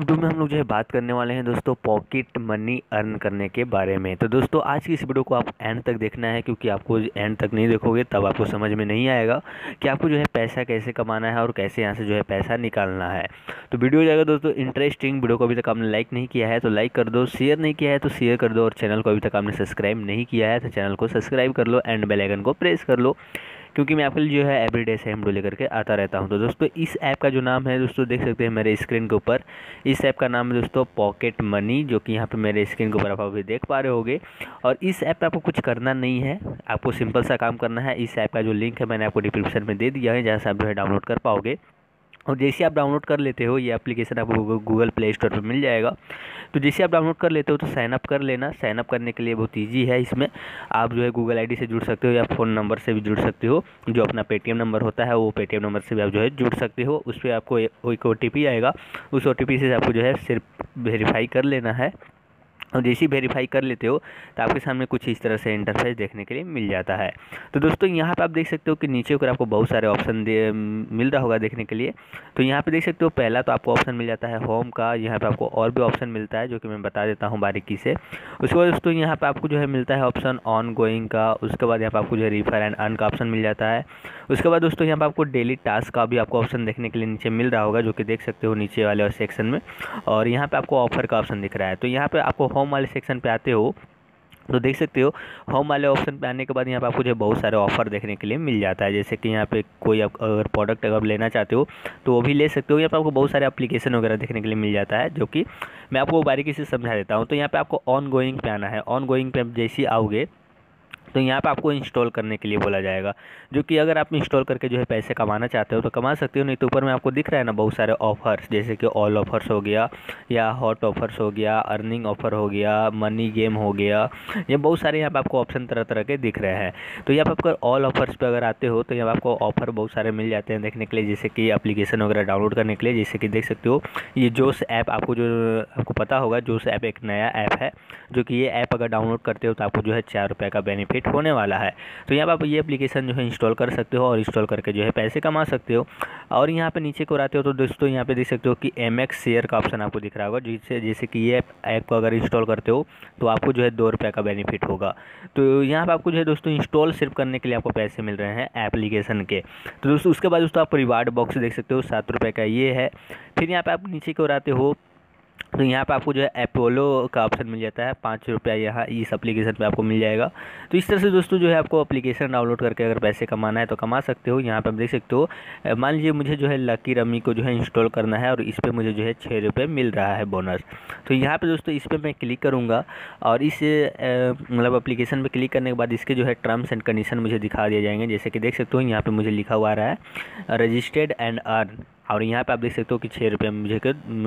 Video में हम लोग जो है बात करने वाले हैं दोस्तों पॉकेट मनी अर्न करने के बारे में। तो दोस्तों आज की इस वीडियो को आप एंड तक देखना है, क्योंकि आपको एंड तक नहीं देखोगे तब आपको समझ में नहीं आएगा कि आपको जो है पैसा कैसे कमाना है और कैसे यहाँ से जो है पैसा निकालना है। तो वीडियो हो जाएगा दोस्तों इंटरेस्टिंग। वीडियो को अभी तक आपने लाइक नहीं किया है तो लाइक कर दो, शेयर नहीं किया है तो शेयर कर दो, और चैनल को अभी तक आपने सब्सक्राइब नहीं किया है तो चैनल को सब्सक्राइब कर लो एंड बेल आइकन को प्रेस कर लो, क्योंकि मैं आपके लिए जो है एवरीडे सेम वीडियो लेकर के आता रहता हूं। तो दोस्तों इस ऐप का जो नाम है दोस्तों देख सकते हैं मेरे स्क्रीन के ऊपर। इस ऐप का नाम है दोस्तों पॉकेट मनी, जो कि यहाँ पे मेरे स्क्रीन के ऊपर आप अभी देख पा रहे होगे। और इस ऐप पे आपको कुछ करना नहीं है, आपको सिंपल सा काम करना है। इस ऐप का जो लिंक है मैंने आपको डिस्क्रिप्शन में दे दिया है, जहाँ से आप जो है डाउनलोड कर पाओगे। और जैसे आप डाउनलोड कर लेते हो, ये एप्लीकेशन आपको गूगल प्ले स्टोर पर मिल जाएगा। तो जैसे आप डाउनलोड कर लेते हो तो साइन अप कर लेना। साइन अप करने के लिए बहुत इजी है। इसमें आप जो है गूगल आईडी से जुड़ सकते हो या फ़ोन नंबर से भी जुड़ सकते हो। जो अपना पेटीएम नंबर होता है वो पेटीएम नंबर से भी आप जो है जुड़ सकते हो। उस पर आपको एक OTP आएगा, उस OTP से आपको जो है सिर्फ वेरीफाई कर लेना है। और जैसे ही वेरीफाई कर लेते हो तो आपके सामने कुछ इस तरह से इंटरफेस देखने के लिए मिल जाता है। तो दोस्तों यहाँ पे आप देख सकते हो कि नीचे ऊपर आपको बहुत सारे ऑप्शन मिल रहा होगा देखने के लिए। तो यहाँ पे देख सकते हो पहला तो आपको ऑप्शन मिल जाता है होम का। यहाँ पे आपको और भी ऑप्शन मिलता है जो कि मैं बता देता हूँ बारीकी से। उसके बाद दोस्तों यहाँ पे आपको जो है मिलता है ऑप्शन ऑन गोइंग का। उसके बाद यहाँ पे आपको जो है रिफर एंड अर्न का ऑप्शन मिल जाता है। उसके बाद दोस्तों यहाँ पे आपको डेली टास्क का भी आपको ऑप्शन देखने के लिए नीचे मिल रहा होगा, जो कि देख सकते हो नीचे वाले सेक्शन में। और यहाँ पे आपको ऑफर का ऑप्शन दिख रहा है। तो यहाँ पे आपको होम वाले सेक्शन पे आते हो तो देख सकते हो होम वाले ऑप्शन पे आने के बाद यहाँ पे आपको जो बहुत सारे ऑफर देखने के लिए मिल जाता है। जैसे कि यहाँ पे कोई आप अगर प्रोडक्ट अगर लेना चाहते हो तो वो भी ले सकते हो। यहाँ पे आपको बहुत सारे एप्लीकेशन वगैरह देखने के लिए मिल जाता है, जो कि मैं आपको बारीकी से समझा देता हूँ। तो यहाँ पे आपको ऑन गोइंग पे आना है। ऑन गोइंग पे जैसे ही आओगे तो यहाँ पे आपको इंस्टॉल करने के लिए बोला जाएगा, जो कि अगर आप इंस्टॉल करके जो है पैसे कमाना चाहते हो तो कमा सकते हो। नहीं तो ऊपर में आपको दिख रहा है ना बहुत सारे ऑफर्स, जैसे कि ऑल ऑफर्स हो गया या हॉट ऑफर्स हो गया, अर्निंग ऑफर हो गया, मनी गेम हो गया। ये बहुत सारे यहाँ पे आपको ऑप्शन तरह तरह के दिख रहे हैं। तो यहाँ पर आपको ऑल ऑफर्स पे अगर आते हो तो यहाँ आपको ऑफर बहुत सारे मिल जाते हैं देखने के लिए, जैसे कि एप्लीकेशन वगैरह डाउनलोड करने के लिए। जैसे कि देख सकते हो ये जोश ऐप, आपको पता होगा जोश ऐप एक नया ऐप है, जो कि ये ऐप अगर डाउनलोड करते हो तो आपको जो है 4 रुपये का बेनिफिट होने वाला है। तो यहाँ पर आप ये एप्लीकेशन जो है इंस्टॉल कर सकते हो और इंस्टॉल करके जो है पैसे कमा सकते हो। और यहाँ पे नीचे को आते हो तो दोस्तों यहाँ पे देख सकते हो कि MX शेयर का ऑप्शन आपको दिख रहा होगा, जिससे जैसे कि ये ऐप को अगर इंस्टॉल करते हो तो आपको जो है 2 रुपये का बेनिफिट होगा। तो यहाँ पर आपको जो है दोस्तों इंस्टॉल सिर्फ करने के लिए आपको पैसे मिल रहे हैं एप्लीकेशन के। तो दोस्तों उसके बाद दोस्तों आप रिवार्ड बॉक्स देख सकते हो, 7 रुपये का ये है। फिर यहाँ पर आप नीचे को आते हो तो यहाँ पे आपको जो है अपोलो का ऑप्शन मिल जाता है, 5 रुपया यहाँ इस एप्लीकेशन पे आपको मिल जाएगा। तो इस तरह से दोस्तों जो है आपको एप्लीकेशन डाउनलोड करके अगर पैसे कमाना है तो कमा सकते हो। यहाँ पे आप देख सकते हो, मान लीजिए मुझे जो है लकी रमी को जो है इंस्टॉल करना है और इस पर मुझे जो है 6 रुपये मिल रहा है बोनस। तो यहाँ पर दोस्तों इस पर मैं क्लिक करूँगा और इस मतलब एप्लीकेशन पर क्लिक करने के बाद इसके जो है टर्म्स एंड कंडीशन मुझे दिखा दिए जाएंगे। जैसे कि देख सकते हो यहाँ पर मुझे लिखा हुआ आ रहा है रजिस्टर्ड एंड अर्न, और यहाँ पे आप देख सकते हो कि 6 रुपये मुझे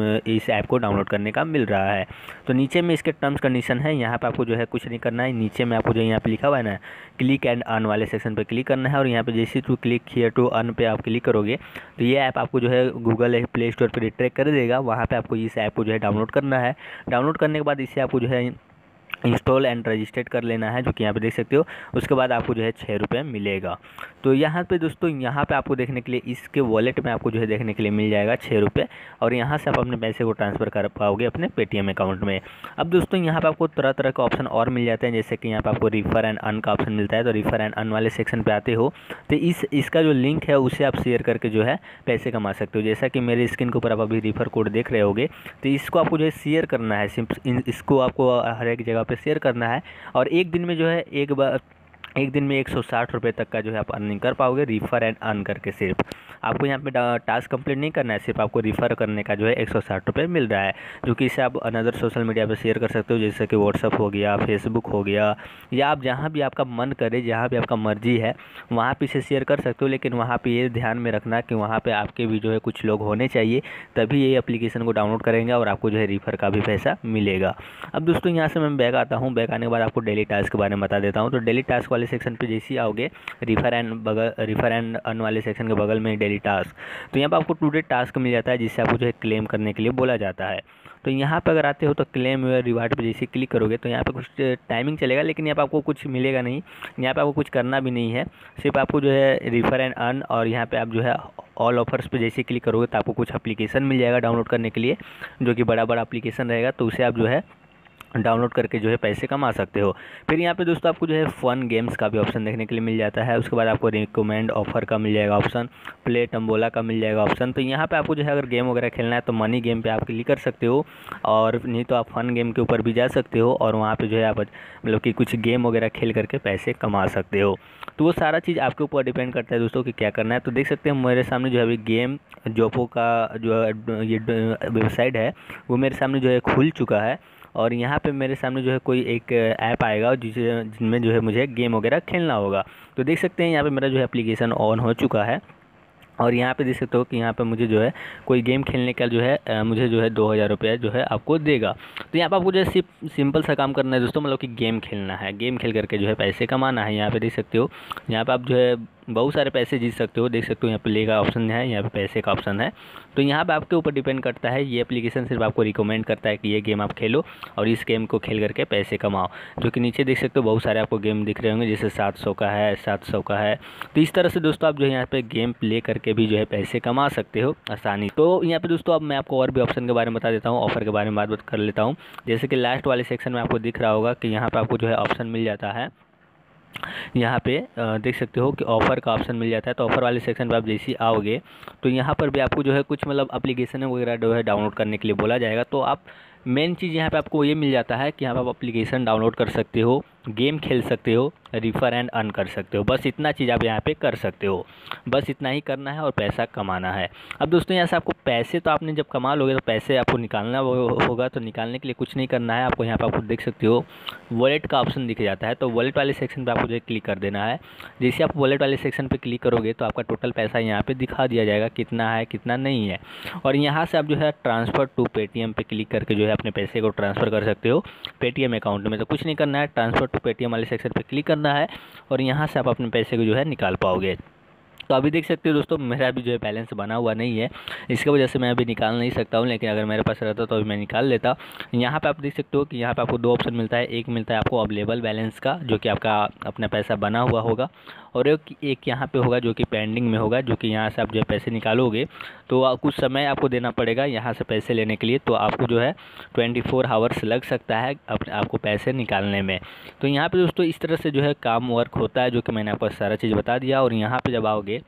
इस ऐप को डाउनलोड करने का मिल रहा है। तो नीचे में इसके टर्म्स कंडीशन है, यहाँ पे आपको जो है कुछ नहीं करना है। नीचे में आपको जो यहाँ पे लिखा हुआ है ना क्लिक एंड अर्न वाले सेक्शन पे क्लिक करना है, और यहाँ पे जैसे to click here to earn पे आप क्लिक करोगे तो ये ऐप आपको जो है गूगल प्ले स्टोर पर रिट्रैक्ट कर देगा। वहाँ पर आपको इस ऐप को जो है डाउनलोड करना है। डाउनलोड करने के बाद इसे आपको जो है इंस्टॉल एंड रजिस्टर्ड कर लेना है, जो कि यहाँ पे देख सकते हो। उसके बाद आपको जो है 6 रुपये मिलेगा। तो यहाँ पे दोस्तों यहाँ पे आपको देखने के लिए इसके वॉलेट में आपको जो है देखने के लिए मिल जाएगा 6 रुपये, और यहाँ से आप अपने पैसे को ट्रांसफ़र कर पाओगे अपने पेटीएम अकाउंट में। अब दोस्तों यहाँ पे आपको तरह तरह के ऑप्शन और मिल जाते हैं, जैसे कि यहाँ पे आपको रिफ़र एंड अर्न का ऑप्शन मिलता है। तो रिफ़र एंड अर्न वाले सेक्शन पर आते हो तो इसका जो लिंक है उसे आप शेयर करके जो है पैसे कमा सकते हो। जैसा कि मेरे स्क्रीन के ऊपर आप अभी रिफ़र कोड देख रहे होगे, तो इसको आपको जो है शेयर करना है। इसको आपको हर एक जगह पे शेयर करना है, और एक दिन में जो है एक दिन में 160 रुपये तक का जो है आप अर्निंग कर पाओगे रिफ़र एंड अर्न करके। सिर्फ आपको यहाँ पे टास्क कंप्लीट नहीं करना है, सिर्फ आपको रिफ़र करने का जो है 160 रुपये मिल रहा है, जो कि इसे आप अनदर सोशल मीडिया पे शेयर कर सकते हो, जैसे कि व्हाट्सअप हो गया, फेसबुक हो गया, या आप जहाँ भी आपका मन करे, जहाँ भी आपका मर्जी है वहाँ पे इसे शेयर कर सकते हो। लेकिन वहाँ पर ये ध्यान में रखना कि वहाँ पर आपके भी जो है कुछ लोग होने चाहिए, तभी ये एप्लीकेशन को डाउनलोड करेंगे और आपको जो है रिफ़र का भी पैसा मिलेगा। अब दोस्तों यहाँ से मैं बैक आता हूँ। बैक आने के बाद आपको डेली टास्क के बारे में बता देता हूँ। तो डेली टास्क वाले सेक्शन पे जैसे ही आओगे, रिफर एंड अर्न वाले सेक्शन के बगल में डेली टास्क, तो यहाँ पर आपको टुडे टास्क मिल जाता है जिससे आपको जो है क्लेम करने के लिए बोला जाता है। तो यहाँ पर अगर आते हो तो क्लेम योर रिवार्ड पे जैसे क्लिक करोगे तो यहाँ पे कुछ टाइमिंग चलेगा, लेकिन यहाँ पे आपको कुछ मिलेगा नहीं, यहाँ पे आपको कुछ करना भी नहीं है, सिर्फ आपको जो है रिफर एंड अर्न और यहाँ पे आप जो है ऑल ऑफर्स पे जैसे क्लिक करोगे तो आपको कुछ एप्लीकेशन मिल जाएगा डाउनलोड करने के लिए, जो कि बड़ा एप्लीकेशन रहेगा, तो उसे आप जो है डाउनलोड करके जो है पैसे कमा सकते हो। फिर यहाँ पे दोस्तों आपको जो है फ़न गेम्स का भी ऑप्शन देखने के लिए मिल जाता है। उसके बाद आपको रिकमेंड ऑफर का मिल जाएगा ऑप्शन, प्ले टम्बोला का मिल जाएगा ऑप्शन। तो यहाँ पे आपको जो है अगर गेम वगैरह खेलना है तो मनी गेम पे आप क्लिक कर सकते हो, और नहीं तो आप फन गेम के ऊपर भी जा सकते हो और वहाँ पर जो है आप मतलब कि कुछ गेम वगैरह खेल करके पैसे कमा सकते हो। तो वो सारा चीज़ आपके ऊपर डिपेंड करता है दोस्तों कि क्या करना है। तो देख सकते हैं मेरे सामने जो है अभी गेम जोपो का जो ये वेबसाइट है वो मेरे सामने जो है खुल चुका है, और यहाँ पे मेरे सामने जो है कोई एक ऐप आएगा जिनमें जो है मुझे गेम वगैरह खेलना होगा। तो देख सकते हैं यहाँ पे मेरा जो है एप्लीकेशन ऑन हो चुका है, और यहाँ पे देख सकते हो कि यहाँ पे मुझे जो है कोई गेम खेलने का जो है मुझे जो है 2000 रुपये जो है आपको देगा। तो यहाँ पे आपको जो है सिंपल सा काम करना है दोस्तों, मतलब कि गेम खेलना है, गेम खेल करके जो है पैसे कमाना है। यहाँ पे देख सकते हो, यहाँ पे आप जो है बहुत सारे पैसे जीत सकते हो। देख सकते हो यहाँ पे प्ले का ऑप्शन है, यहाँ पे पैसे का ऑप्शन है। तो यहाँ पे आपके ऊपर डिपेंड करता है, ये एप्लीकेशन सिर्फ आपको रिकमेंड करता है कि ये गेम आप खेलो और इस गेम को खेल करके पैसे कमाओ। जो कि नीचे देख सकते हो बहुत सारे आपको गेम दिख रहे होंगे, जैसे 700 का है, 700 का है। तो इस तरह से दोस्तों आप जो है यहाँ पे गेम प्ले करके भी जो है पैसे कमा सकते हो आसानी। तो यहाँ पे दोस्तों अब मैं आपको और भी ऑप्शन के बारे में बता देता हूँ, ऑफर के बारे में बात कर लेता हूँ। जैसे कि लास्ट वाले सेक्शन में आपको दिख रहा होगा कि यहाँ पर आपको जो है ऑप्शन मिल जाता है, यहाँ पे देख सकते हो कि ऑफ़र का ऑप्शन मिल जाता है। तो ऑफ़र वाले सेक्शन पे आप जैसे ही आओगे तो यहाँ पर भी आपको जो है कुछ मतलब एप्लीकेशन वगैरह जो है डाउनलोड करने के लिए बोला जाएगा। तो आप मेन चीज़ यहाँ पे आपको ये मिल जाता है कि यहाँ पर आप एप्लीकेशन डाउनलोड कर सकते हो, गेम खेल सकते हो, रिफ़र एंड अर्न कर सकते हो। बस इतना चीज़ आप यहाँ पे कर सकते हो, बस इतना ही करना है और पैसा कमाना है। अब दोस्तों यहाँ से आपको पैसे तो आपने जब कमा लोगे तो पैसे आपको निकालना होगा। तो निकालने के लिए कुछ नहीं करना है आपको, यहाँ पे आपको देख सकते हो वॉलेट का ऑप्शन दिख जाता है। तो वॉलेट वाले सेक्शन पे आपको जो है क्लिक कर देना है। जैसे आप वॉलेट वाले सेक्शन पे क्लिक करोगे तो आपका टोटल पैसा यहाँ पे दिखा दिया जाएगा कितना है कितना नहीं है, और यहाँ से आप जो है ट्रांसफ़र टू पेटीएम पे क्लिक करके जो है अपने पैसे को ट्रांसफ़र कर सकते हो पेटीएम अकाउंट में। तो कुछ नहीं करना है, ट्रांसफ़र टू पेटीएम वाले सेक्शन पे क्लिक करना है और यहाँ से आप अपने पैसे को जो है निकाल पाओगे। तो अभी देख सकते हो दोस्तों मेरा भी जो है बैलेंस बना हुआ नहीं है, इसकी वजह से मैं अभी निकाल नहीं सकता हूँ, लेकिन अगर मेरे पास रहता तो अभी मैं निकाल लेता। यहाँ पे आप देख सकते हो कि यहाँ पे आपको दो ऑप्शन मिलता है, एक मिलता है आपको अवेलेबल बैलेंस का जो कि आपका अपना पैसा बना हुआ होगा, और एक यहाँ पे होगा जो कि पेंडिंग में होगा, जो कि यहाँ से आप जो है पैसे निकालोगे तो कुछ समय आपको देना पड़ेगा यहाँ से पैसे लेने के लिए। तो आपको जो है 24 आवर्स लग सकता है आपको पैसे निकालने में। तो यहाँ पे दोस्तों इस तरह से जो है काम वर्क होता है, जो कि मैंने आपको सारा चीज़ बता दिया। और यहाँ पे जब आओगे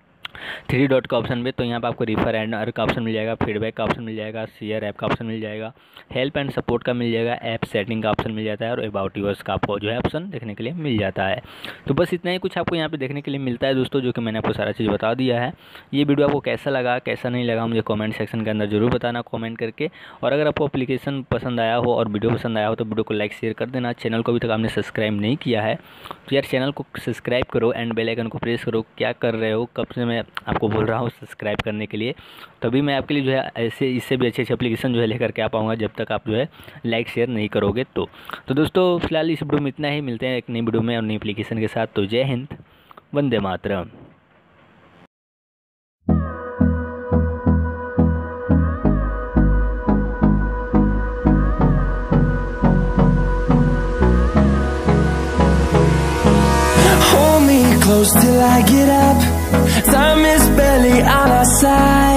3 डॉट का ऑप्शन पे तो यहाँ पे आपको रिफर एंड अर्न का ऑप्शन मिल जाएगा, फीडबैक का ऑप्शन मिल जाएगा, शेयर ऐप का ऑप्शन मिल जाएगा, हेल्प एंड सपोर्ट का मिल जाएगा, ऐप सेटिंग का ऑप्शन मिल जाता है, और अबाउट यूअर्स का आपको जो है ऑप्शन देखने के लिए मिल जाता है। तो बस इतना ही कुछ आपको यहाँ पे देखने के लिए मिलता है दोस्तों, जो कि मैंने आपको सारा चीज़ बता दिया है। ये वीडियो आपको कैसा लगा कैसा नहीं लगा मुझे कॉमेंट सेक्शन के अंदर जरूर बताना कॉमेंट करके। और अगर आपको एप्लीकेशन पसंद आया हो और वीडियो पसंद आया हो तो वीडियो को लाइक शेयर कर देना। चैनल को अभी तक आपने सब्सक्राइब नहीं किया है तो यार चैनल को सब्सक्राइब करो एंड बेल आइकन को प्रेस करो। क्या कर रहे हो, कब से मैं आपको बोल रहा हूँ सब्सक्राइब करने के लिए, तभी मैं आपके लिए जो है ऐसे इससे भी अच्छे एप्लीकेशन जो है लेकर के आ पाऊँगा, जब तक आप जो है लाइक शेयर नहीं करोगे तो दोस्तों फिलहाल इस वीडियो में इतना ही, मिलते हैं एक नई वीडियो में और नई एप्लीकेशन के साथ। तो जय Hind, Vande Mataram. Hold me close till I get up. Time is barely on our side.